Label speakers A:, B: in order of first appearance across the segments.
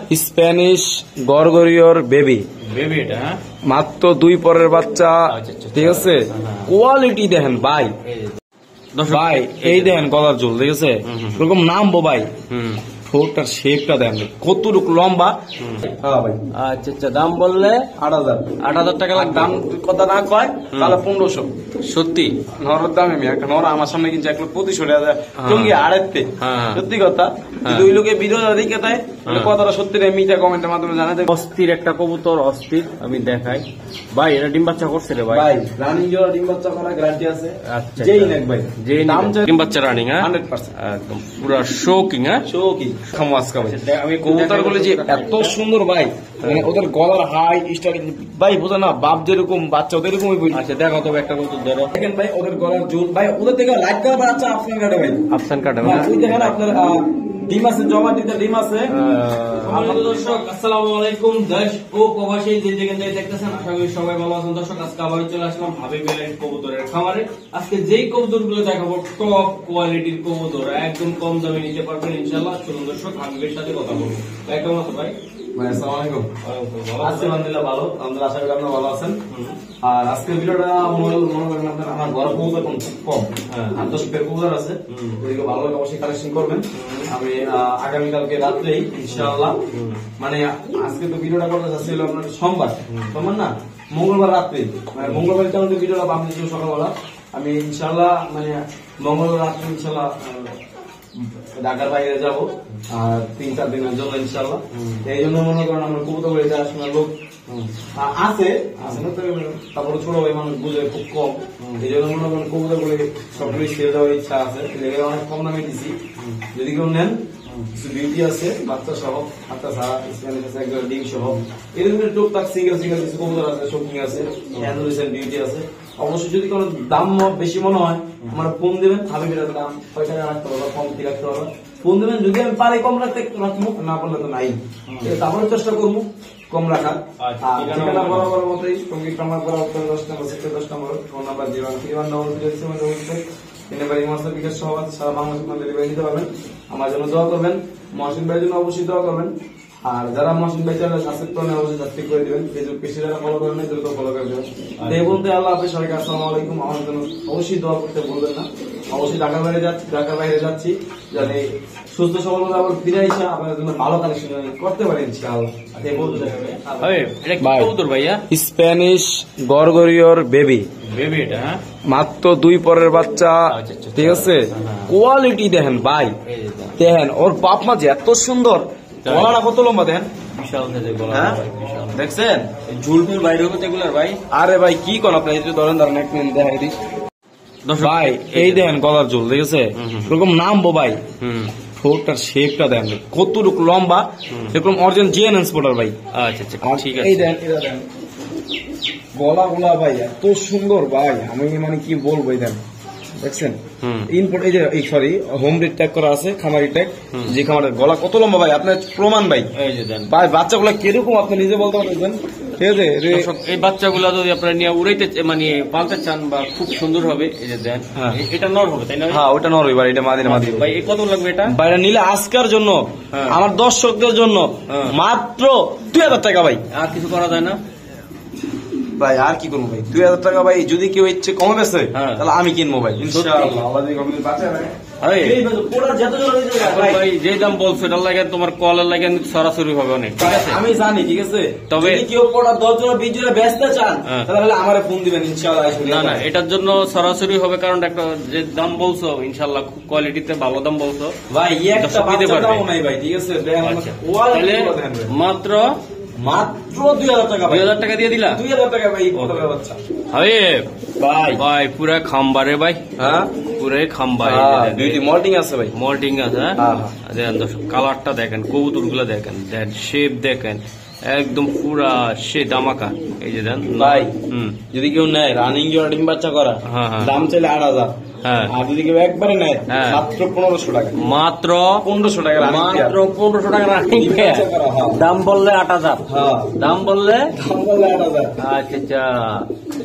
A: Spanish গরগরিওর baby
B: baby এটা
A: মাত্র 2 পরের বাচ্চা। ঠিক আছে, কোয়ালিটি দেখেন ভাই, ভাই এই দেখেন গলার ঝোল, ঠিক আছে এরকম নামবো ভাই। ঠোঁটটার শেপটা দেখেন কতটুকু লম্বা। হ্যাঁ ভাই।
B: আচ্ছা আচ্ছা, দাম বললে
A: 8,000।
B: 8,000 টাকা লাগবে।
A: দাম কথা না কয় তাহলে 1500।
B: সত্যি
A: নরের দাম আমি একটা নর আমার সামনে কিনছে 1,25,000 টঙ্গি আড়াইতে। সত্যি কথা, যদি ওই লোকে ভিডিও দেখে তাই কথাটা সত্যি রে, মিটা কমেন্টের মাধ্যমে জানাতে।
B: অস্থির একটা কবুতর, অস্থির। আমি দেখাই ভাই, এটা ডিম বাচ্চা করছে রে ভাই।
A: ভাই রানিং জোড়া ডিম বাচ্চা করা গ্যারান্টি আছে।
B: আচ্ছা,
A: যেই নেক ভাই,
B: যেই নাম ডিম বাচ্চা রানিং। হ্যাঁ
A: 100%
B: একদম পুরো শোকিং। হ্যাঁ
A: শোকি খামোয়াসকা ভাই। আমি কবুতর বলে যে এত সুন্দর ভাই, মানে ওদের গলার হাই স্টাইল ভাই বোঝা না, বাপ যেরকম বাচ্চা ওদের এরকমই বই।
B: আচ্ছা দেখো তবে একটা কবুতর ধরো।
A: দেখেন ভাই ওদের গলার জোর ভাই, ওদের থেকে লাইট কালার বাচ্চা আফসান কাটে ভাই,
B: আফসান কাটে।
A: ওই দেখেন আপনার ডিম আছে, জমা দিতে ডিম আছে।
C: দর্শক আসসালামু আলাইকুম, দেশ ও প্রবাসী যে যেখান থেকে দেখতেছেন, আশা করি সবাই ভালো আছেন। দর্শক আজকে আবার চলে আসলাম হাবিব কবুতরের খামারে। আজকে যেই কবুতর গুলো দেখাবো টপ কোয়ালিটির কবুতর, একদম কম দামে নিতে পারবেন ইনশাল্লাহ। চলুন দর্শক হাবিবের সাথে কথা বলবো। ভাই কেমন আছো ভাই?
A: ভাই আসসালামু আলাইকুম। আজকে আলহামদুলিল্লাহ ভালো, আলহামদুলিল্লাহ, আশা করি আপনারা ভালো আছেন। আর আজকের ভিডিওটা মনে করেন আপনার আমার ঘর কবুতর খুব কম, 8-10 পেয়ার কবুতর আছে, ওইদিকে ভালো লাগে অবশ্যই কালেকশন করবেন। আমি আগামীকালকে রাত্রেই ইনশাআল্লাহ, মানে আজকে তো ভিডিওটা করতে যাচ্ছি হলো আপনার সোমবার না মঙ্গলবার রাত্রে, মানে মঙ্গলবার চালু ভিডিওটা আপনি সকালবেলা আমি ইনশাআল্লাহ, মানে মঙ্গলবার রাত্রে ইনশাআল্লাহ ঢাকার বাইরে যাবো আর 3-4 দিনের জন্য ইনশাআল্লাহ। এই জন্য মনে করেন আমার কবুতর বাড়িতে আসার লোক আছে না, তারপরে ছোট ভাই মানুষ বুঝে খুব কম, এই জন্য মনে করেন কবুতর বলে সবগুলোই ছেড়ে দেওয়ার ইচ্ছা আছে। অনেক কম দামে দিচ্ছি, যদি কেউ নেন কিছু বিউটি আছে বাচ্চা সহ, বাচ্চা ছাড়া একজন ডিম সহ, এরকম টুকটাক সিঙ্গেল কিছু কবুতর আছে, শপিং আছে, বিউটি আছে। অবশ্যই যদি কোনো দাম বেশি মনে হয় আমার ফোন দেবেন, হাবিবের দাম 6 টাকা রাখতে পারবো, কম দিয়ে রাখতে পারবো, ফোন দেবেন। যদি আমি পারি কম রাখতে রাখবো, না পারলে তো নাই, তারপরে চেষ্টা করবো কম রাখার। ঠিকানা বরাবর মতোই সঙ্গীত কামার করা 10 number 10 number, phone number 03133 number ইমার্সের বিকাশ সহ সারা বাংলাদেশ ডেলিভারি দিতে পারবেন। আমার জন্য দোয়া করবেন, মহসিন ভাইয়ের জন্য অবশ্যই দোয়া করবেন। আর যারা মহসিন ভাই চ্যানেল সাবস্ক্রাইব করেন অবশ্যই সাবস্ক্রাইব করে দিবেন। ফেসবুক পেজে যারা ফলো করেন দ্রুত ফলো করে দেবেন। এই বলতে আল্লাহ হাফেজ, সবাইকে আসসালামু আলাইকুম। আমার জন্য অবশ্যই দোয়া করতে ভুলবেন না। অবশ্যই ঢাকার বাইরে যাচ্ছি যাতে সুস্থ সবল আবার ফিরে এসে আপনাদের জন্য ভালো কালেকশন করতে পারি ইনশাআল্লাহ। এই বলতে
B: ভাইয়া
A: স্প্যানিশ গরগরিওর বেবি
B: বেবি এটা
A: মাত্র 2 পরের বাচ্চা। ঠিক আছে, কোয়ালিটি দেখেন ভাই, দেখেন ওর বাপ মা যে এত সুন্দর, গলাটা কত লম্বা দেখেন,
B: বিশাল সাইজের গলা।
A: দেখছেন
B: ঝুলফুল বাইরে হতে এগুলার ভাই।
A: আরে ভাই কি কোন আপনি ধরেন এক মিনিট দেখাই দিই ভাই, এই দেখেন গলার ঝোল, ঠিক আছে এরকম নামবো ভাই। ঠোঁটটার শেপটা দেখেন কতটুকু লম্বা, এরকম অরিজিনাল জিএনএন স্পটার ভাই।
B: আচ্ছা আচ্ছা ঠিক আছে।
A: এই দেখেন এটা দেখেন গলা ভাই এত সুন্দর ভাই, আমি মানে কি বলবো, এই দেখেন দেখছেন ইনপুট, এই যে সরি হোম রেট ট্যাগ করা আছে, খামারি ট্যাগ, যে খামারের গলা কত লম্বা ভাই আপনার প্রমাণ ভাই।
B: এই যে দেন
A: ভাই বাচ্চাগুলো কিরকম আপনি নিজে বলতে পারবেন। ঠিক আছে,
B: এই বাচ্চাগুলো যদি আপনারা নিয়ে উড়াইতে মানে পালতে চান বা খুব সুন্দর হবে, এই যে দেন এটা নর হবে তাই না?
A: হ্যাঁ ওটা নর হবে, এটা মাদি
B: ভাই কত লাগবে এটা?
A: বাইরে নিলে আজকের জন্য আমার দর্শকদের জন্য মাত্র 2000 টাকা ভাই।
B: আর কিছু করা যায় না
A: ভাই? আর কি করবো ভাই, 2000 টাকা ভাই। যদি কেউ ইচ্ছে কমে বেছে তাহলে আমি কিনবো ভাই
B: ভাই। যে দাম বলছো এটার লাগে তোমার কলের লাগে সরাসরি হবে অনেক, ঠিক আছে
A: আমি জানি, ঠিক আছে।
B: তবে
A: কেউ 10 জন 20 জন বেচতে চান তাহলে আমার ফোন দিবেন ইনশাআল্লাহ।
B: না এটার জন্য সরাসরি হবে, কারণ একটা যে দাম বলছো ইনশাআল্লাহ খুব কোয়ালিটিতে ভালো দাম বলছো
A: ভাই, একটা বাচ্চা দাম নাই ভাই, ঠিক আছে।
B: মাত্র
A: 2000 টাকা,
B: 2000 টাকা দিয়ে দিলা?
A: 2000 টাকা ভাই বাচ্চা
B: ভাই পুরা খাম্বারে ভাই। হ্যাঁ পুরাই খাম্বা,
A: মল্টিং আছে ভাই,
B: মল্টিং আছে। দেখেন দর্শক কালারটা দেখেন, কবুতর গুলো দেখেন, শেপ দেখেন, একদম পুরা সে দামাকা। এই যে দেন
A: ভাই, যদি কেউ নেয় রানিং ডিম বাচ্চা করা, দাম চাইলে 8000। আর যদি কেউ একবারে নেয় মাত্র 1500 টাকা,
B: মাত্র
A: 1500 টাকা,
B: মাত্র 1500 টাকা রানিং। দাম বললে 8000, দাম বললে
A: 8000।
B: আচ্ছা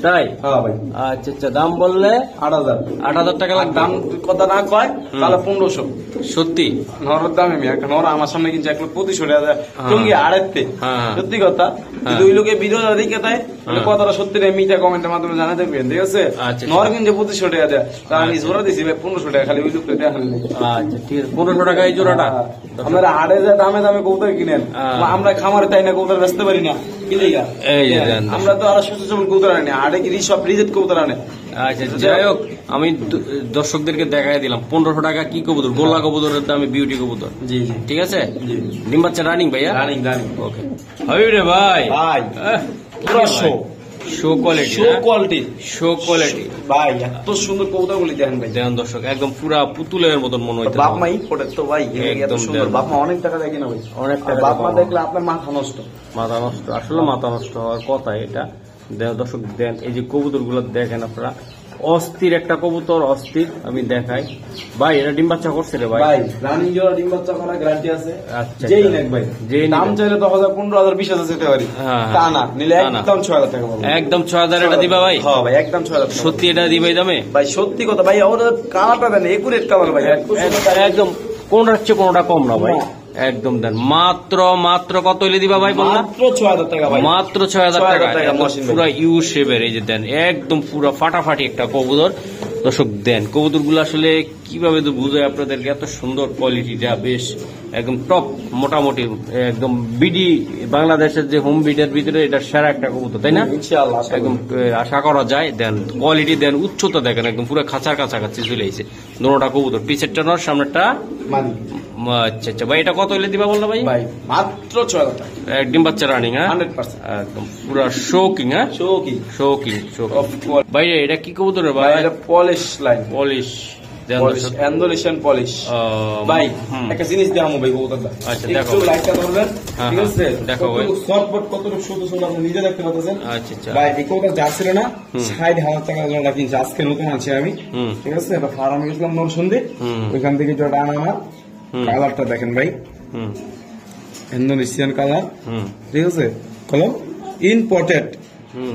B: তাই?
A: হ্যাঁ ভাই।
B: আচ্ছা আচ্ছা, দাম বললে
A: 8,000।
B: 8,000 টাকা লাগবে।
A: দাম কথা না কয় তাহলে 1500।
B: সত্যি?
A: নরের দাম আমি একটা নর আমার সামনে কিনছে 1,25,000 টাকা টঙ্গি আড়াইতে।
B: হ্যাঁ।
A: সত্যি কথা, যদি ওই লোকে ভিডিও দেখে তাই তাহলে কথাটা সত্যি রে মিটা কমেন্টের মাধ্যমে জানা দেবেন, ঠিক আছে?
B: আচ্ছা।
A: নর কিনছে 2,500 টাকা দেয়, তা আমি জোড়া দিছি ভাই 1500 টাকা, খালি ওই লোকটা দেখালি।
B: আচ্ছা ঠিক আছে, 1500 টাকা এই জোড়াটা।
A: আপনারা হাড়ে যে দামে দামে কবুতর কিনেন, আমরা খামারে তাই না কবুতর বেচতে পারি না, কি লেগা?
B: এই যে দেন।
A: আমরা তো আরো সুস্থ সবল কবুতর আনি, হাড়ে কি সব রিজেক্ট কবুতর আনে।
B: আচ্ছা যাই হোক, আমি দর্শকদেরকে দেখাই দিলাম 1500 টাকা কি কবুতর, গোল্লা কবুতরের দামে বিউটি কবুতর।
A: জি জি
B: ঠিক আছে, ডিম বাচ্চা রানিং ভাইয়া?
A: Running running.
B: ওকে হাবিব রে ভাই,
A: ভাই
B: আহ,
A: পুরো show
B: show quality,
A: show quality
B: show quality
A: ভাই, এত সুন্দর কবুতর গুলি দেখেন ভাই।
B: দেখেন দর্শক, একদম পুরা পুতুলের মতন মনে হইতে।
A: বাপ মা ইম্পোর্টেড তো ভাই, এত
B: একদম
A: সুন্দর।
B: দেন।
A: বাপ মা অনেক টাকা দেয় কিনা ভাই,
B: অনেক টাকা
A: বাপ মা
B: দাম।
A: দেখলে আপনার মাথা নষ্ট।
B: মাথা নষ্ট, আসলে মাথা নষ্ট হওয়ার কথা এটা। দর্শক দেন, এই যে কবুতর গুলো দেখেন আপনারা, অস্থির একটা কবুতর, অস্থির। আমি দেখাই ভাই, এটা ডিম বাচ্চা করছে রে ভাই?
A: ভাই রানিং জোড়া ডিম বাচ্চা করা গ্যারান্টি আছে।
B: আচ্ছা,
A: যেই নেক ভাই,
B: যেই
A: দাম
B: নেবেন।
A: চাইলে 10,000, 15,000, 20,000 যেতে পারি,
B: হ্যাঁ,
A: তা না নিলে
B: তা না।
A: একদম 6,000 টাকা পাবো।
B: একদম 6,000 এটা দিবা ভাই?
A: হ্যাঁ ভাই, একদম 6,000 টাকা।
B: সত্যি এটা দিবা এই দামে?
A: ভাই সত্যি কথা ভাই, ওর কালারটা দেন, একুরেট কালার ভাই,
B: একদম কোনটার চেয়ে কোনটা কম না ভাই, একদম দেন। মাত্র মাত্র কত হইলে দিবা ভাই বললাম?
A: মাত্র 6,000 টাকা ভাই,
B: মাত্র 6,000 টাকা।
A: 6,000 টাকা মশিন ভাই।
B: পুরো ইউ শেপের, এই যে দেন, একদম পুরো ফাটাফাটি একটা কবুতর। দর্শক দেন, কবুতর গুলো আসলে কিভাবে তো বুঝায় আপনাদেরকে, এত সুন্দর কোয়ালিটিটা, বেশ একদম টপ, মোটামুটি একদম বিডি বাংলাদেশের যে হোম বিডের ভিতরে এটা সেরা একটা কবুতর, তাই না?
A: ইনশাআল্লাহ
B: একদম আশা করা যায়। দেন কোয়ালিটি দেন, উচ্চতা দেখেন, একদম পুরো খাঁচার কাছাকাছি চলে এসেছে দুটোটা কবুতর, পিছেরটা নর, সামনেরটা।
A: মানি
B: আচ্ছা আচ্ছা ভাই, এটা কত হইলে দিবা বললো ভাই?
A: ভাই মাত্র 6,000 টাকা,
B: ডিম বাচ্চা রানিং, হ্যাঁ
A: 100%।
B: একদম পুরো শোকিং, হ্যাঁ
A: শো কি
B: শোকিং
A: Of course.
B: ভাই, এটা কি কবুতর রে
A: ভাই,
B: ভাই?
A: এটা Polish line,
B: Polish
A: Polish Andalusian Polish. ভাই একটা জিনিস দেখাবো ভাই কবুতরটা,
B: আচ্ছা,
A: একটু
B: দেখাও ভাই।
A: লাইটটা ধরবেন,
B: হ্যাঁ,
A: ঠিক আছে?
B: হ্যাঁ, দেখাও ভাই।
A: কতটুকু শর্টপট, কতটুকু শুধু শুধু আপনি নিজে দেখতে পাচ্ছেন।
B: আচ্ছা আচ্ছা,
A: ভাই এই কবুতর যা ছিল না 60,000 টাকা জোড়া কিনছে, আজকে নতুন আনছি আমি,
B: হুম
A: ঠিক আছে? এটা ফার্ম গেছিলাম নরসন্দে,
B: হুম
A: ওইখান থেকে জোড়া আনা আমার। কালারটা দেখেন ভাই,
B: হুম
A: ইন্দোনেশিয়ান কালার,
B: হুম
A: ঠিক আছে? কলম ইম্পোর্টেড,
B: হুম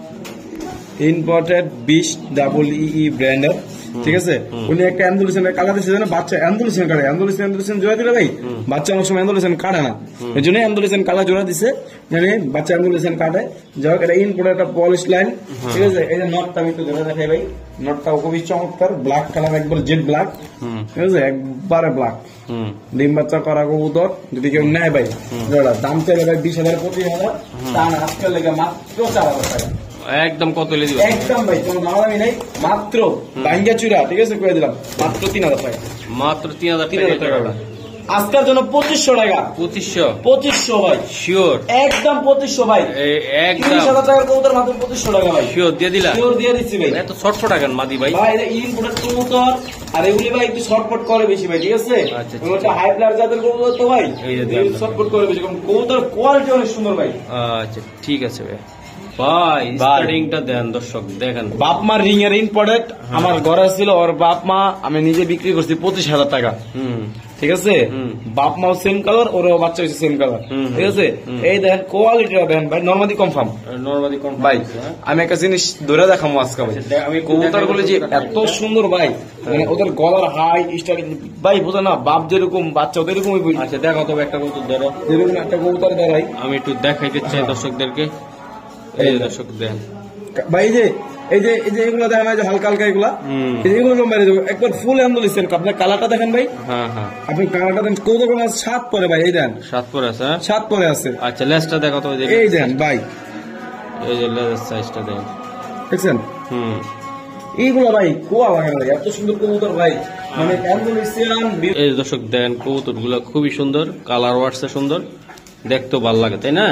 A: ইম্পোর্টেড 20EE ব্র্যান্ডের, ঠিক আছে? উনি একটা অ্যান্ডোলেশনের কালার দিচ্ছে, জানো? বাচ্চা অ্যান্ডোলেশন কাটে, অ্যান্ডোলেশন জোড়া দিলে ভাই বাচ্চা অনেক সময় অ্যান্ডোলেশন কাটে না, এই জন্য অ্যান্ডোলেশন কালার জোড়া দিচ্ছে, মানে বাচ্চা অ্যান্ডোলেশন কাটে। যাই হোক, এটা ইম্পোর্টেড একটা পলিশ লাইন, ঠিক আছে? এই যে নটটা আমি একটু ধরে দেখাই ভাই, নটটাও খুবই চমৎকার, ব্ল্যাক কালার, একবার জেড ব্ল্যাক, ঠিক আছে? একবারে ব্ল্যাক,
B: হুম
A: ডিম বাচ্চা করা কবুতর। যদি কেউ নেয় ভাই জোড়া, দাম চাইলে ভাই 20,000, 25,000, তা না আজকের লেগে মাত্র 4,000 টাকা।
B: একদম কত হইলে দিবা?
A: একদম ভাই, কোনো দামাদামি নেই, মাত্র ভাঙ্গা চুরা, ঠিক আছে? করে দিলাম মাত্র 3,000 টাকা,
B: মাত্র 3,000
A: 3,000
B: টাকা।
A: টাকা আজকের জন্য 2,500 টাকা,
B: 2500
A: 2,500 ভাই,
B: শিওর?
A: একদম 2,500 ভাই,
B: একদম
A: 30,000 টাকার কবুতর মাত্র 2,500 টাকা ভাই,
B: শিওর দিয়ে দিলা?
A: শিওর দিয়ে দিচ্ছি ভাই।
B: এত শর্ট টাকার মাদি ভাই?
A: ভাই এটা ইম্পোর্টেড কবুতর, আর এগুলি ভাই একটু শর্টপট করে বেশি ভাই, ঠিক আছে?
B: আচ্ছা,
A: ওটা হাই ব্লাড জাতের কবুতর তো ভাই,
B: এই যে দেখেন।
A: শর্টপট করে বেশি, কারণ কবুতর কোয়ালিটি অনেক সুন্দর ভাই।
B: আচ্ছা ঠিক আছে ভাই। ভাই স্টার্টিংটা দেন দর্শক, দেখেন
A: বাপ মার রিং এর ইম্পোর্টেড আমার ঘরে ছিল, ওর বাপ মা আমি নিজে বিক্রি করছি 25,000 টাকা,
B: হুম
A: ঠিক আছে? বাপ মাও সেম কালার, ওরও বাচ্চা হয়েছে সেম কালার, ঠিক আছে? এই দেখেন কোয়ালিটিটা দেখেন ভাই, নরমালি কনফার্ম
B: নরমালি কোন
A: ভাই। আমি একটা জিনিস ধরে দেখাবো আজকে ভাই,
B: আমি
A: কবুতর গুলো যে এত সুন্দর ভাই, মানে ওদের গলার হাই স্টাইল ভাই, বোঝা না? বাপ যেরকম বাচ্চা ওদের এরকমই,
B: আচ্ছা দেখো তবে একটা কবুতর ধরো,
A: যেরকম একটা কবুতর দাঁড়াই
B: আমি একটু দেখাইতে চাই দর্শকদেরকে। এই যে দর্শক দেন
A: ভাই, এই যে এগুলো দেখেন, এই যে হালকা হালকা এগুলা, এই যে এগুলো মেরে দেবো একবার ফুল অ্যান্ডোলেশন। আপনার কালারটা দেখেন ভাই,
B: হ্যাঁ হ্যাঁ,
A: আপনি কালারটা দেন, কবুতর কোনো 7 পরে ভাই, এই দেন
B: 7 পরে আছে, হ্যাঁ?
A: 7 পরে আছে।
B: আচ্ছা লেজটা দেখো তো,
A: এই দেন ভাই,
B: এই যে লেজের সাইজটা দেন,
A: দেখছেন?
B: হুম
A: এইগুলো ভাই কোয়া লাগে না ভাই, এত সুন্দর কবুতর ভাই, মানে অ্যান্ডোলেশন।
B: এই যে দর্শক দেন, কবুতর গুলো খুবই সুন্দর, কালার ওয়ার্সে সুন্দর, দেখতেও ভালো লাগে, তাই না?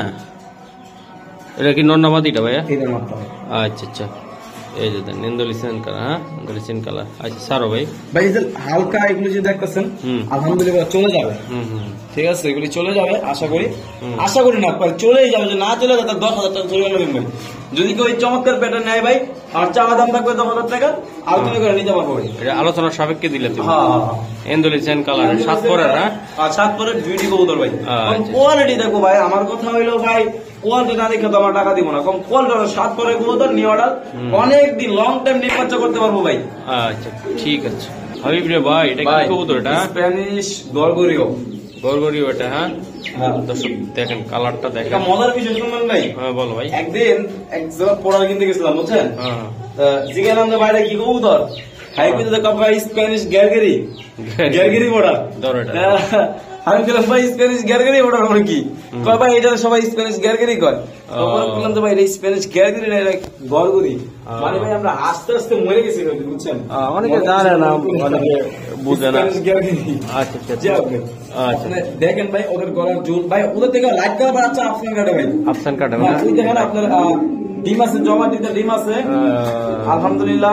B: এটা কি নন্নামাদিটা ভাইয়া?
A: এইটার মাত্রা
B: আচ্ছা আচ্ছা, এই যে দেন ইন্দোলিসিয়ান কালার, হ্যাঁ ইন্দোলিসিয়ান কালার। আচ্ছা সারো ভাই,
A: ভাই, এই যে হালকা এগুলো যে দেখতেছেন,
B: হুম।
A: আলহামদুলিল্লাহ চলে যাবে,
B: হুম হুম
A: ঠিক আছে? এগুলি চলে যাবে আশা করি, আশা করি না, চলেই যাবে। যে না চলে যাবে তার 10,000 টাকা চলে গেল। যদি কেউ এই চমৎকার প্যাটার্ন নেয় ভাই, আর চাওয়া দাম থাকবে 10,000 টাকা, আলোচনা করে নিতে পারবো ভাই।
B: এটা আলোচনার সাপেক্ষে দিলে তুমি
A: হ্যাঁ হ্যাঁ
B: এন্ডোলিসিয়ান কালার 7 পরের হ্যাঁ
A: আর 7 পরে বিউটি কবুতর ভাই।
B: আচ্ছা।
A: কোয়ালিটি দেখো ভাই, আমার কথা হইলো ভাই কোয়ালিটি না দেখে তো আমার টাকা দিব না, কম কোয়ালিটি 7 পরে কবুতর নিয়ে অর্ডার অনেক দিন লং টাইম নির্বাচন করতে পারবো ভাই।
B: আচ্ছা ঠিক আছে হাবিব রে ভাই, এটা কি কবুতর? এটা
A: স্প্যানিশ গরগরিও।
B: গরগরি ওটা হ্যাঁ
A: হ্যাঁ
B: দর্শক দেখেন কালারটা দেখেন।
A: এটা মজার বিষয় শুনবেন ভাই,
B: হ্যাঁ বলো ভাই।
A: একদিন এক জায়গা পড়া কিনতে গেছিলাম বুঝছেন,
B: হ্যাঁ
A: জিজ্ঞাসা নাম বাইরে কি কবুতর হাই কিন্তু স্প্যানিশ গ্যারগেরি গ্যারগেরি পড়া
B: ধরো এটা।
A: আমি বললাম ভাই স্প্যানিশ গ্যারগেরি পড়া মানে কি? কয় ভাই এটা সবাই স্প্যানিশ গ্যারগেরি কয়। তখন বললাম তো ভাই এটা স্প্যানিশ গ্যারগেরি না, এটা গরগরি। মানে ভাই আমরা আস্তে আস্তে মরে গেছি বুঝছেন,
B: অনেকে জানে না, অনেকে বুঝে না।
A: স্প্যানিশ গ্যারগেরি।
B: আচ্ছা আচ্ছা
A: জি আপনি
B: আচ্ছা
A: দেখেন ভাই ওদের গলার জোর ভাই, ওদের থেকে লাইট কালার বাচ্চা আফসান কাটে ভাই।
B: আফসান কাটে
A: হ্যাঁ, ওই দেখেন আপনার ডিম আছে, জমা দিতে ডিম আছে আলহামদুলিল্লাহ,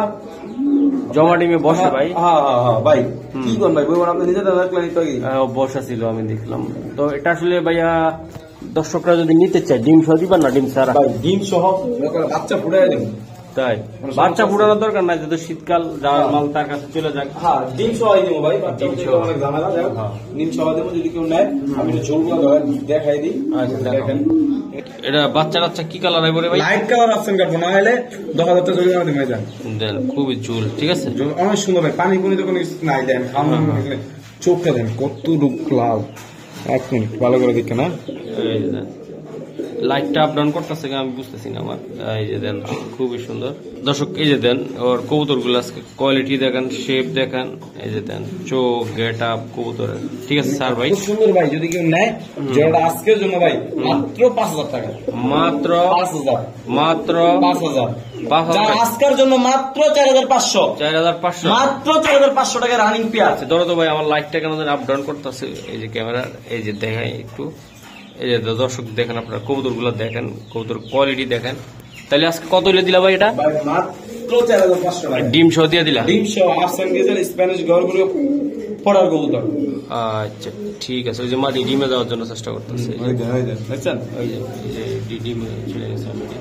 B: জমা ডিমে বসে ভাই।
A: হ্যাঁ হ্যাঁ হ্যাঁ ভাই কি করেন ভাই বলবেন আপনি নিজে দেখলেন তো কি?
B: বসা ছিল আমি দেখলাম। তো এটা আসলে ভাইয়া দর্শকরা যদি নিতে চায় ডিম সহ দিবেন না ডিম ছাড়া?
A: ভাই ডিম সহ বাচ্চা ফুটাই দেবেন।
B: তাই বাচ্চা ফুটানোর দরকার নাই, যেহেতু শীতকাল যার মাল তার কাছে চলে যাক।
A: হ্যাঁ ডিম সহাই দেবো ভাই, বাচ্চা
B: ডিম
A: ফুটাইতে
B: সহ।
A: অনেক ঝামেলা, যাই হোক, ডিম সহাই দেবো যদি কেউ নেয়। আমি একটু ঝোলগুলো দেখাই দিই।
B: আচ্ছা, দেখাও।
A: দেখেন
B: এটা বাচ্চা টাচ্চা কি কালার হয় বলে ভাই?
A: লাইট কালার আসছেন কাটবো না হলে 10,000 টাকা জরিমানা দিবেন যান।
B: দেন খুবই চুল, ঠিক আছে।
A: অনেক সুন্দর ভাই, পানি পুনি তো কোনো নাই দেন, খাওয়ানো চোখটা দেন কত রূপ লাল। এক মিনিট ভালো করে দেখে না,
B: এই যে দেন লাইটটা আপ ডাউন করতেছে আমি বুঝতেছি না আমার। এই যে দেন খুবই সুন্দর দর্শক, এই যে দেন ওর কবুতর গুলো আজকে কোয়ালিটি দেখেন, শেপ দেখেন, এই যে দেন চোখ গেট আপ কবুতরের, ঠিক আছে স্যার ভাই।
A: খুব সুন্দর ভাই, যদি কেউ নেয় যেটা আজকের জন্য ভাই মাত্র 5,000 টাকা,
B: মাত্র
A: 5,000
B: মাত্র
A: 5,000
B: 5,000
A: যারা আজকের জন্য মাত্র 4,500
B: 4,500
A: মাত্র 4,500 টাকা রানিং পেয়ার।
B: আচ্ছা ধরো তো ভাই আমার লাইটটা কেন আপ ডাউন করতেছে, এই যে ক্যামেরার, এই যে দেখাই একটু, এই যে দর্শক দেখেন আপনারা কবুতর গুলো দেখেন, কবুতর কোয়ালিটি দেখেন। তাহলে আজকে কত হইলে দিলা ভাই এটা?
A: ভাই মাত্র 4,500 টাকা
B: ডিম সহ দিয়ে দিলা?
A: ডিম সহ আফসান গেজের স্প্যানিশ গরগুলো পড়ার কবুতর।
B: আচ্ছা ঠিক আছে, ওই যে মাটি ডিমে যাওয়ার জন্য চেষ্টা করতেছে,
A: দেখছেন
B: ওই যে ডিমে চলে গেছে অলরেডি।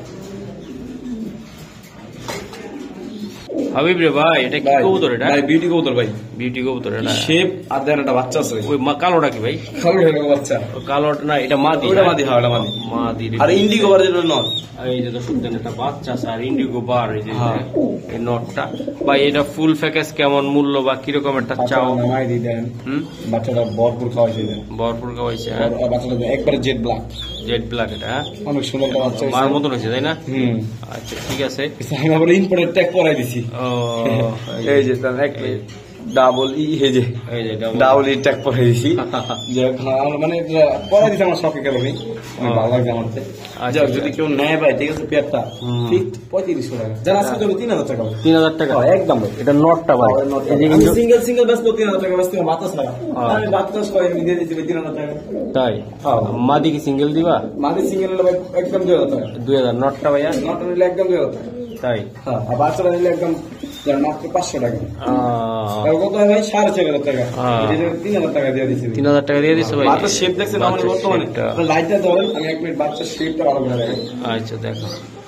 B: হাবিব রে ভাই, এটা কি কবুতর? এটা
A: ভাই বিউটি কবুতর ভাই,
B: বিউটি কবুতর। এটা
A: শেপ আর দেন একটা বাচ্চা আছে
B: ওই কালোটা কি ভাই?
A: খালি হয়ে গেল বাচ্চা,
B: ও কালোটা না, এটা মাদি।
A: ওটা মাদি, হ্যাঁ ওটা মাদি।
B: মাদি রে।
A: আর ইন্ডিগো বার যেটা নট,
B: এই যে দর্শক দেন একটা বাচ্চা আছে, আর ইন্ডিগো বার, এই যে এই নটটা ভাই। এটা ফুল প্যাকেজ কেমন মূল্য বা কিরকম একটা চাও?
A: নামাই দিয়ে দেন, বাচ্চাটা ভরপুর খাওয়াইছে দেন,
B: ভরপুর খাওয়াইছে।
A: বাচ্চাটা একবারে জেড ব্ল্যাক,
B: জেড ব্ল্যাক, এটা
A: অনেক সুন্দর একটা বাচ্চা
B: মার মতন হয়েছে তাই না?
A: হুম
B: আচ্ছা ঠিক আছে।
A: আমি আবার ইম্পোর্টেড ট্যাগ করাই দিছি।
B: ও
A: এই যে তার এক ডাবল ই, এই যে
B: এই যে
A: ডাবল ই ট্যাগ করাই দিছি, যে মানে করাই দিছি আমার শখে কারণে, ভালো লাগে আমার।
B: আচ্ছা,
A: যদি কেউ নেয় ভাই ঠিক আছে পেয়ারটা ঠিক 3500 টাকা, যারা আজকে ধরো 3,000 টাকা,
B: 3,000 টাকা
A: একদম ভাই।
B: এটা নটটা ভাই, এই যে কিন্তু
A: সিঙ্গেল সিঙ্গেল ব্যস্ত 3,000 টাকা ব্যস্ত বাতাস ছাড়া, আমি বাতাস করে আমি দিয়ে দিচ্ছি 3,000 টাকা।
B: তাই
A: হ্যাঁ
B: মাদি কি সিঙ্গেল দিবা?
A: মাদি সিঙ্গেল হলে ভাই একদম 2,000 টাকা,
B: 2,000 নটটা ভাইয়া?
A: নট নিলে একদম 2,000 টাকা।
B: তাই
A: হ্যাঁ আর বাচ্চারা নিলে একদম মাত্র 500 টাকা। আর কত হয় ভাই? 4,500 টাকা,
B: হ্যাঁ।
A: 3,000 টাকা দিয়ে দিচ্ছি।
B: 3,000 টাকা দিয়ে দিছো ভাই?
A: বাচ্চার শেপ দেখছেন আমাদের
B: বাচ্চার
A: বর্তমানে,
B: শেপটা।
A: লাইটটা ধরেন আমি এক মিনিট বাচ্চার শেপটা ভালো করে দেখেন।
B: আচ্ছা দেখো,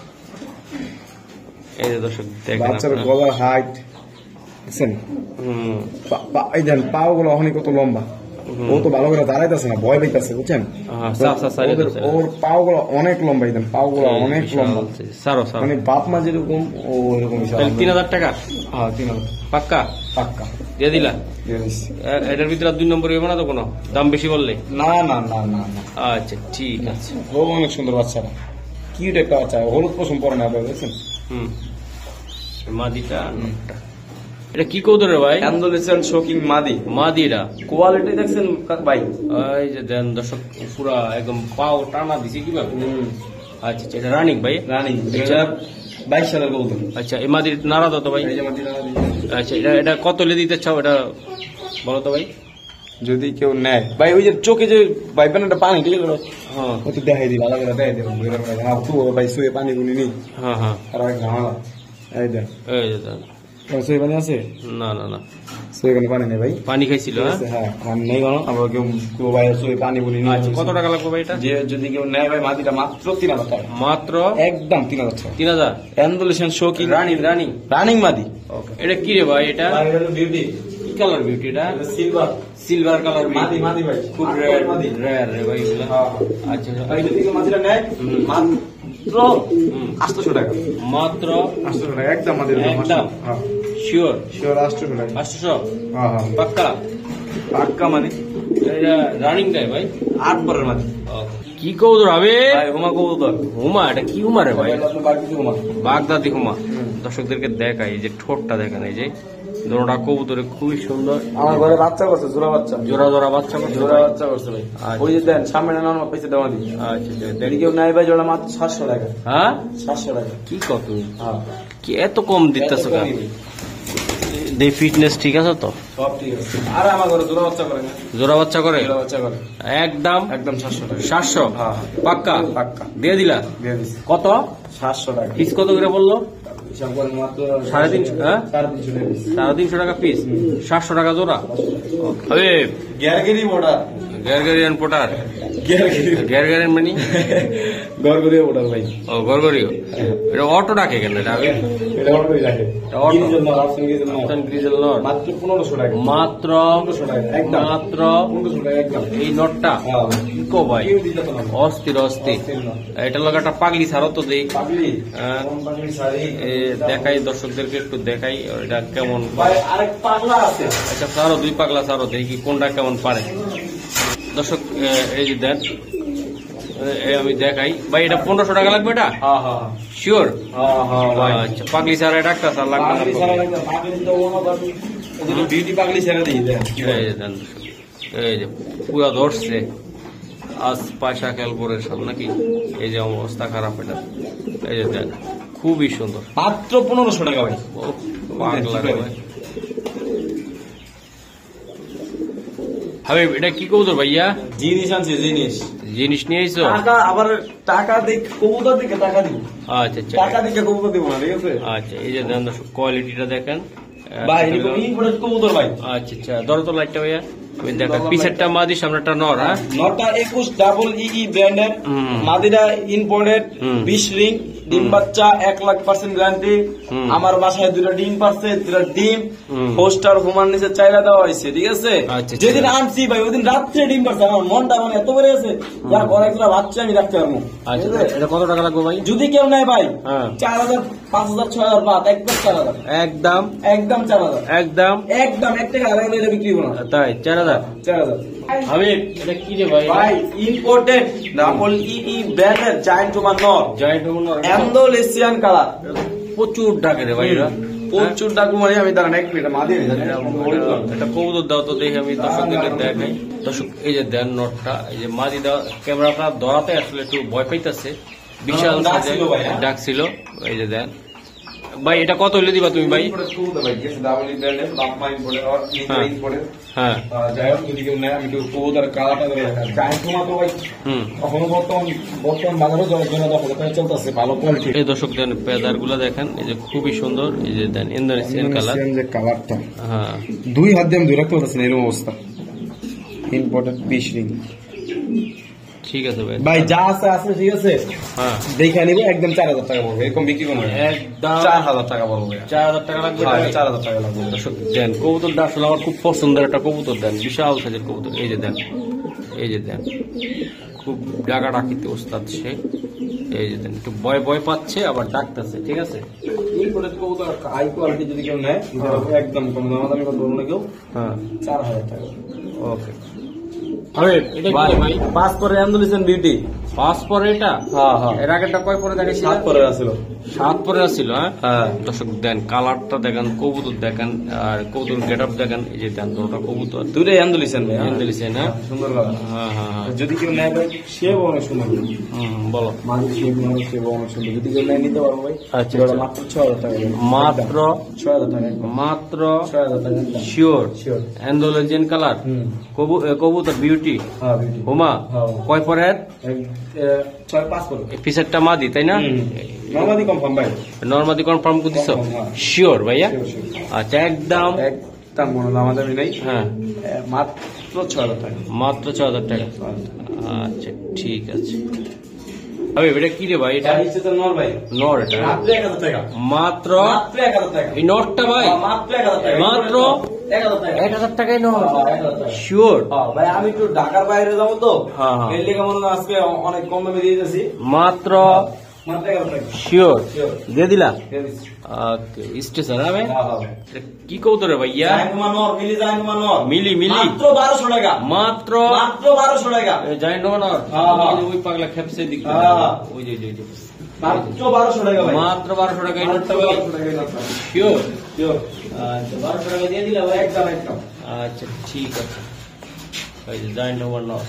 B: এই যে দর্শক দেখেন
A: বাচ্চার
B: আপনারা।
A: গলার হাইট দেখছেন,
B: হুম,
A: এই দেন পাও গুলো অনেক কত লম্বা, ও তো ভালো করে দাঁড়াইতেছে না, ভয় পাইতেছে বুঝছেন, ওর পাও গুলো অনেক লম্বা, এই দেন পাও গুলো অনেক লম্বা,
B: সারো সারো।
A: মানে বাপ মা যেরকম ও এরকম।
B: তাহলে 3,000 টাকা
A: হ্যাঁ 3,000
B: পাক্কা
A: পাক্কা
B: দিয়ে দিলা?
A: দিয়ে দিচ্ছি।
B: এটার ভিতরে আর 2 নম্বর হবে না তো কোনো দাম বেশি বললে?
A: না না না না না,
B: আচ্ছা ঠিক আছে।
A: ও অনেক সুন্দর বাচ্চারা, কিউট একটা বাচ্চা, হলুদ পশম পরে না দেখছেন।
B: হুম, মাদিটা নটটা। এটা কি কবুতর রে ভাই?
A: অ্যান্ডোলেসিয়ান শোকিং মাদি।
B: মাদিরা
A: কোয়ালিটি দেখছেন ভাই,
B: এই যে দেন দর্শক পুরা একদম পাও টানা দিছে কিভাবে। আচ্ছা আচ্ছা, এটা রানিং ভাই?
A: রানি 2022 সালের কবুতর।
B: আচ্ছা এই মাদির নাড়া দাও তো ভাই।
A: এই যে মাদি রানি।
B: আচ্ছা এটা কত লে দিতে চাও এটা বলো তো ভাই?
A: যদি কেউ নেয় ভাই, ওই যে চোখে যে ভাই পানিটা পানি ঠিক আছে,
B: হ্যাঁ
A: একটু দেখাই দিই, ভালো করে দেখাই দেবো। ভাই শুয়ে পানি গুলি নেই,
B: হ্যাঁ হ্যাঁ,
A: আর এক ঝামেলা। এই দেন
B: এই যে দেন
A: সই পানি আছে?
B: না না না,
A: সই এখানে পানি নেই ভাই।
B: পানি খাইছিল।
A: হ্যাঁ পানি নেই কোনো, আমরা কেউ ভাই সই পানি বলি না।
B: আচ্ছা, কত টাকা লাগবে ভাই এটা?
A: যে যদি কেউ নেয় ভাই মাটিটা মাত্র 3000 টাকা,
B: মাত্র
A: একদম 3000 টাকা।
B: 3000।
A: অ্যান্ডোলেশন শোকি
B: রানিং রানিং
A: রানিং মাদি।
B: এটা কি রে ভাই? এটা
A: বিউটি
B: কি কালার বিউটি? এটা
A: সিলভার
B: সিলভার কালার
A: মাদি মাদি ভাই,
B: খুব রেয়ার রে ভাই এগুলো। আচ্ছা
A: ভাই যদি কেউ মাদিটা নেয় মাত্র 800 টাকা,
B: মাত্র
A: 800 টাকা একদম মাদির
B: একদম শিওর
A: শিওর 800 টাকা।
B: 800
A: হ্যাঁ হ্যাঁ
B: পাক্কা?
A: পাক্কা মানে
B: এটা রানিং দেয় ভাই?
A: 8 পরের মাদি
B: কি কবুতর হবে
A: ভাই, হুমা কবুতর।
B: হুমা? এটা কি হুমা রে ভাই?
A: আপনার বাকি হুমা
B: বাগদাদি হুমা। দর্শকদেরকে দেখাই, এই যে ঠোঁটটা দেখেন, এই যে দোনোটা কবুতরে খুবই সুন্দর।
A: আমার ঘরে বাচ্চা করছে, জোড়া বাচ্চা,
B: জোড়া জোড়া বাচ্চা করছে।
A: জোড়া বাচ্চা করছে ভাই।
B: আচ্ছা।
A: ওই যে দেন সামনে নাম পয়সা দেওয়া দিই।
B: আচ্ছা আচ্ছা,
A: যদি কেউ নেয় ভাই জোড়া মাত্র 700 টাকা।
B: হ্যাঁ
A: 700 টাকা।
B: কি কত?
A: হ্যাঁ
B: কি এত কম দিতেছো কেন?
A: এত কমই।
B: দে ফিটনেস ঠিক আছে তো?
A: সব ঠিক আছে। আর আমার ঘরে জোড়া বাচ্চা করে না,
B: জোড়া বাচ্চা করে?
A: জোড়া বাচ্চা করে
B: একদম
A: একদম 700 টাকা।
B: 700
A: হ্যাঁ
B: পাক্কা?
A: পাক্কা
B: দিয়ে দিলা?
A: দিয়ে দিচ্ছি
B: কত?
A: 700 টাকা।
B: পিস কত করে বললো?
A: হিসাব করে মাত্র
B: 350, হ্যাঁ?
A: 350 টাকা পিস।
B: 350 টাকা পিস, 700 টাকা জোড়া। আবে
A: গ্যারগেরি মোটা,
B: গ্যারগারিয়ান পোটার,
A: গ্যারগেরি
B: গ্যারগারিয়ান মানে
A: গড়গড়িয়া মোটা ভাই।
B: ও গরগরিও। এটা অটো ডাকে কেন? এটা আগে
A: এটা গড়গড়ি রাখে।
B: এটা অটো।
A: গিরিজল না, রাফসান গিরিজল না।
B: অপশন গ্রিজেল নট
A: মাত্র 1500 টাকা।
B: মাত্র
A: 1500 টাকা একদম।
B: মাত্র
A: 1500 টাকা একদম।
B: এই নটটা
A: হ্যাঁ
B: কি কো ভাই?
A: কেউ দিতে তো না।
B: অস্থির অস্থির।
A: অস্থির না।
B: এটা লোক একটা পাগলি ছাড়ো তো দেই।
A: পাগলি
B: হ্যাঁ।
A: কোন পাগলি শাড়ি
B: দেখাই দর্শকদেরকে, একটু দেখাই এটা কেমন।
A: ভাই, আরেক পাগলা আছে।
B: আচ্ছা ছাড়ো, 2 পাগলা ছাড়ো, দেখি কোনটা কেমন পারে। দর্শক এই যে দেন, আমি দেখাই ভাই। এটা 1500 টাকা লাগবে এটা?
A: হ্যাঁ হ্যাঁ
B: শিওর?
A: হ্যাঁ হ্যাঁ ভাই।
B: আচ্ছা, পাগলি ছাড়া এটা একটা ছাড় লাগবে না?
A: পাগলি ছাড়া লাগবে, পাগলি তো ওনো পাগলি। ওদের বিউটি পাগলি ছেড়ে দিই দেন।
B: এই যে দেন দর্শক, এই যে পুরা ধরছে আজ পয়সা খেলপুরের সব নাকি। এই যে অবস্থা খারাপ এটা, এই যে দেন খুবই সুন্দর।
A: মাত্র 1500 টাকা ভাই।
B: ও, পাগলা রে ভাই। হাবিব এটা কি কবুতর ভাইয়া?
A: জিনিস আনছে জিনিস।
B: জিনিস নিয়ে আইছো?
A: টাকা আবার টাকা দেখ, কবুতর দিকে টাকা দিব।
B: আচ্ছা আচ্ছা
A: টাকা দিকে কবুতর দিব না, ঠিক আছে
B: আচ্ছা। এই যে দেন দর্শক, কোয়ালিটিটা দেখেন
A: ভাই। এরকম ইম্পোর্টেড কবুতর ভাই।
B: আচ্ছা আচ্ছা, ধরো তো লাইটটা ভাইয়া। আমি দেখেন পিছেরটা মাদি, সামনেটা নর। হ্যাঁ
A: নটা 21 ডাবল ই ব্র্যান্ডের,
B: হুম।
A: মাদিরা ইম্পোর্টেড,
B: হুম।
A: 20 রিং, ডিম বাচ্চা 1,00,000% গ্যারান্টি।
B: হুম।
A: আমার বাসায় 2টা ডিম পারছে, 2টা ডিম
B: হুম।
A: পোস্টার হুমান নিচে চাইলা দেওয়া হয়েছে, ঠিক আছে।
B: আচ্ছা, আচ্ছা।
A: যেদিন আনছি ভাই ওইদিন রাত্রে ডিম পারছে, আমার মনটা মানে এত বেড়ে আছে যা অনেকগুলো বাচ্চা আমি রাখতে পারবো।
B: আচ্ছা,
A: ঠিক আছে?
B: এটা কত টাকা লাগবে ভাই?
A: যদি কেউ নেয় ভাই
B: হ্যাঁ
A: 4000, 5000, 6000 বাদ, একদম 4000,
B: একদম
A: একদম 4000,
B: একদম
A: একদম 1 টাকা আড়াই টাকা বিক্রি করবো না।
B: তাই 4000।
A: 4000
B: হাবিব এটা কি রে ভাই?
A: ভাই ইম্পোর্টেড ডাবল ই ব্র্যান্ডের জায়ান্ট হুমান নর,
B: জয়েন্ট হোম
A: অ্যান্ডোলেসিয়ান কালার।
B: প্রচুর ডাকে রে ভাই এরা।
A: প্রচুর ডাকু মানে আমি দাঁড়ান এক মিনিট মা দিয়ে
B: এটা কবুতর দাও তো দেখি, আমি দর্শকদেরকে দেখাই। দর্শক এই যে দেন নটটা, এই যে মাদি দাও। ক্যামেরাটা ধরাতে আসলে একটু ভয় পাইতেছে, বিশাল
A: ডাক ছিল ভাই, হ্যাঁ?
B: ডাক ছিল। এই যে দেন ভাই, এটা কত হলে দিবা তুমি ভাই?
A: ডাবল ই ব্র্যান্ডের বাপমা ইম্পোর্টেড আর
B: হ্যাঁ।
A: ইম্পোর্টেড।
B: হ্যাঁ
A: যাই হোক যদি কেউ নেয় আমি একটু কবুতর কালারটা ধরে রাখা জায়ান্ট হুমা তো ভাই
B: হুম।
A: এখনো বর্তমান বাজারে জলের জন্য দখল চলতেছে, ভালো কোয়ালিটি।
B: এই দর্শক দেন পেদার গুলা দেখেন, এই যে খুবই সুন্দর। এই যে দেন ইন্দোনেশিয়ান কালার।
A: যে কালারটা
B: হ্যাঁ
A: 2 হাত দিয়ে আমি ধরে রাখতে পারতেছি না, এরকম অবস্থা। ইম্পোর্টেড 20 রিং
B: ঠিক আছে ভাই।
A: ভাই, যা আছে আছে, ঠিক আছে।
B: হ্যাঁ
A: দেখে নিব, একদম 4000 টাকা পড়বে, এরকম বিক্রি করবো না।
B: একদম
A: 4000 টাকা পড়বে।
B: 4000 টাকা লাগবে।
A: 4000 টাকা লাগবে।
B: দর্শক দেন কবুতরটা আসলে আমার খুব পছন্দের একটা কবুতর। দেন বিশাল সাইজের কবুতর। এই যে দেন, এই যে দেন খুব ডাকা ডাকিতে ওস্তাদ সে। এই যে দেন একটু ভয় ভয় পাচ্ছে, আবার ডাকতেছে, ঠিক আছে।
A: ইম্পোর্টেড কবুতর হাই কোয়ালিটি যদি কেউ নেয় একদম কম দামি কথা বলবো না কেউ।
B: হ্যাঁ
A: 4000 টাকা।
B: ওকে। আরে এটা কি ভাই?
A: পাস করে অ্যান্ডোলেশন বিউটি।
B: পাঁচ পরে এটা?
A: হ্যাঁ হ্যাঁ,
B: এর আগেরটা কয় পরে দেখাইছিল?
A: 7 পরে আছিল।
B: 7 পরে আছিল। হ্যাঁ
A: হ্যাঁ
B: দর্শক দেন কালারটা দেখেন, কবুতর দেখেন, আর কবুতর গেট আপ দেখেন। এই যে দেন দুটো কবুতর,
A: দুটোই অ্যান্ডোলেশন ভাই।
B: ইন্দোনেশিয়ান। হ্যাঁ
A: সুন্দর কালার।
B: হ্যাঁ হ্যাঁ হ্যাঁ।
A: যদি কেউ নেয় ভাই সেও অনেক সুন্দর,
B: বলো।
A: মাঝে সেও অনেক সুন্দর। যদি কেউ নেয় নিতে পারবো ভাই।
B: আচ্ছা,
A: ওটা
B: আচ্ছা।
A: মাত্র 6000 টাকা।
B: মাত্র
A: 6000 টাকা একদম।
B: মাত্র
A: 6000 টাকা একদম।
B: Sure
A: sure.
B: অ্যান্ডোলেজিয়ান কালার
A: হুম।
B: কবুতর বিউটি বিউটি
A: হ্যাঁ বিউটি
B: হোমা
A: হ্যাঁ।
B: কয় পরের
A: 6-5 করে
B: পিসেরটা মাদি তাই না
A: নরমালি কনফার্ম ভাই
B: নর্মাদি কনফার্ম করে দিছো
A: Confirm, হ্যাঁ।
B: শিওর ভাইয়া
A: Sure, sure।
B: আচ্ছা একদম
A: একদম কোনো দামাদামি নেই
B: হ্যাঁ
A: মাত্র 6,000 টাকা
B: মাত্র 6,000 টাকা আচ্ছা ঠিক আছে ভাই এটা কি রে ভাই এটা
A: এটা হচ্ছে তো নর ভাই
B: নর এটা
A: মাত্র 1,000 টাকা
B: মাত্র
A: মাত্র 1,000 টাকা
B: এই নটটা ভাই
A: মাত্র 1,000 টাকা
B: মাত্র
A: 1,000 টাকা
B: 1,000 টাকায় নর
A: 1,000 টাকা
B: শিওর
A: ভাই আমি একটু ঢাকার বাইরে যাবো তো
B: হ্যাঁ, হ্যাঁ।
A: এর লেগে মনে হয় আজকে অনেক কম দামে দিয়ে দিয়েছি
B: মাত্র
A: মাত্র 1,000 টাকা
B: শিওর
A: Sure।
B: দিয়ে দিলা
A: দিয়ে দিচ্ছি।
B: ওকে স্টেশন হবে
A: হ্যাঁ।
B: এটা কি কৌতরে ভাইয়া
A: জাইনুমা নর, মিলি জাইনুমা নর।
B: মিলি মিলি
A: মাত্র 1,200 টাকা
B: মাত্র
A: মাত্র 1,200 টাকা
B: যাই নর
A: হ্যাঁ, হ্যাঁ।
B: ওই পাগলা খেপসে দিক
A: হ্যাঁ।
B: ওই যে ওই যে
A: মাত্র 1,200 টাকা ভাই
B: মাত্র 1200 টাকা এই নোটটা ভাই
A: 1,200 টাকা এই নোটটা।
B: Sure
A: Sure।
B: আচ্ছা 1200 টাকা দিয়ে দিলা ভাই
A: একদম একদম
B: আচ্ছা ঠিক আছে এই যে যাই নর নর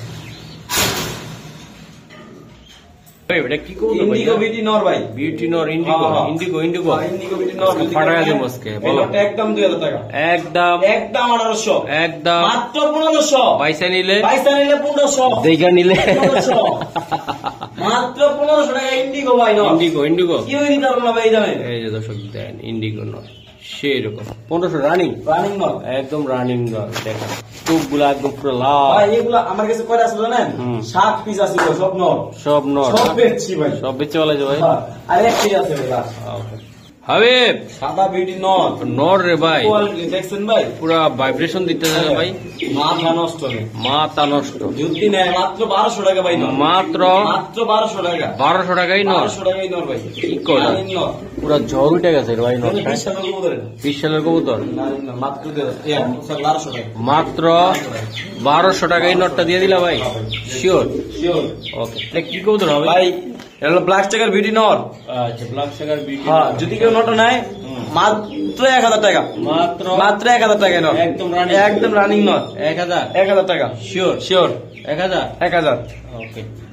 B: ভাই এটা কি কৌতো ভাই
A: ইন্ডিগো বিটি নর ভাই
B: বিউটি নর ইন্ডিগো
A: হ্যাঁ, হ্যাঁ।
B: ইন্ডিগো ইন্ডিগো
A: ইন্ডিগো বিটি নর যদি
B: ফাটায়া
A: কেউ
B: দেবো
A: নেয়,
B: আজকে,
A: এই
B: বলো।
A: নোটটা একদম 2,000 টাকা
B: একদম
A: একদম 1,800
B: একদম
A: মাত্র 1,500
B: পয়সা নিলে
A: পয়সা নিলে 1,500
B: দেখা নিলে
A: 1,500 মাত্র 1,500 টাকা ইন্ডিগো ভাই নর
B: ইন্ডিগো ইন্ডিগো
A: কি হয়ে দিতে পারবো না ভাই এই দামে
B: এই যে দর্শক দেন ইন্ডিগো নয় সেরকম 1500 রানিং
A: রানিং নর
B: একদম রানিং নয় দেখা চোখগুলো একদম পুরো লাল
A: ভাই এগুলা আমার কাছে কয়টা আছে জানেন
B: হুম।
A: 7 পিস আছে ভাই, সব নর
B: সব নট
A: সব বেচছি ভাই
B: সব বেঁচে বলা যায় ভাই
A: হ্যাঁ, আর এক পিস আছে ভাই last।
B: হাবিব
A: সাদা বিউটি নর
B: নর রে ভাই
A: কোয়ালিটি দেখছেন ভাই
B: পুরা ভাইব্রেশন দিতে যাবে ভাই
A: মাথা নষ্ট নেই
B: মাথা নষ্ট
A: যদি নেয় মাত্র 1,200 টাকা ভাই নর
B: মাত্র
A: মাত্র 1,200 টাকা
B: 1200 টাকাই নর
A: 1,200 টাকাই নর ভাই
B: কি করে?
A: নারীন নর
B: পুরা ঝড় উঠে গেছে রে ভাই নট
A: 20 টাকা করে দেন
B: 20 সালের কবুতর
A: নারীন নর মাত্র 1,200 টাকা
B: মাত্র 1200 টাকায় নটটা দিয়ে দিলা ভাই শিওর
A: শিওর
B: ওকে এটা কি কবুতর হবে
A: ভাই এটা হলো ব্ল্যাক স্টাকার বিউটি নর
B: আচ্ছা ব্ল্যাক সাগার বিউটি
A: হ্যাঁ যদি কেউ নট নেয় মাত্র 1,000 টাকা
B: মাত্র
A: মাত্র 1,000 টাকা নর
B: একদম running।
A: একদম রানিং নর
B: 1000
A: 1,000 টাকা
B: শিওর
A: শিওর
B: 1000
A: 1,000
B: ওকে